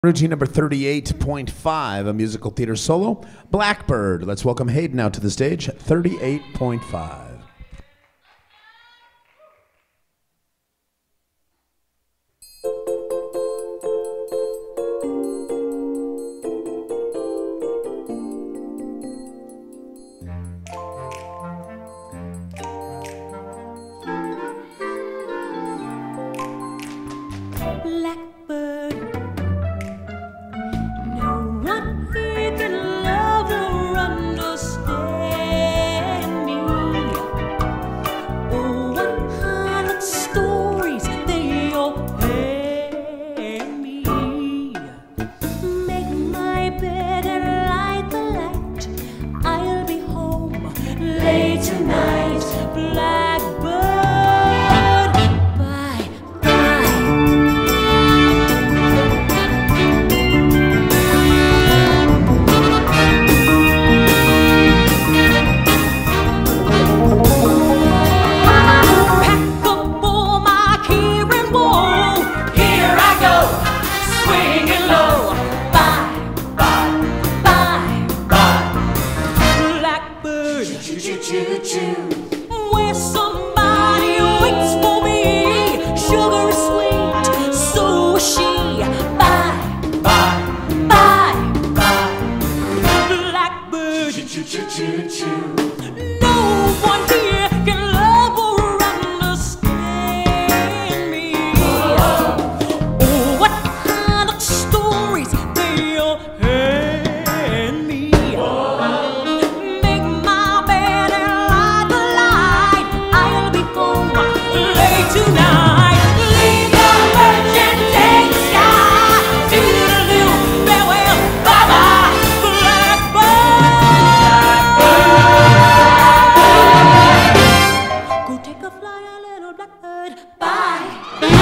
Routine number 38.5, a musical theater solo, Blackbird. Let's welcome Hayden out to the stage, 38.5. Blackbird, no one here can love or understand me. Oh, 100 stories they all hand me. Make my bed and light the light. I'll be home late tonight. Blackbird, bye. Where somebody waits for me. Sugar is sweet, so is she. Bye, bye, bye, bye. Blackbird, no one here can love or understand me. Oh, what kind of stories they all hand me. Tonight, leave the birch and take the sky. Toodaloo, farewell, bye-bye, Blackbird. Go take a fly, a little blackbird, bye.